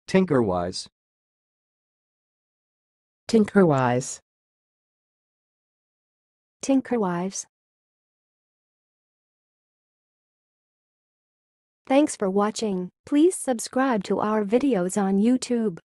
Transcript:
Tinker-wise. Tinker-wise. Tinker-wise. Thanks for watching. Please subscribe to our videos on YouTube.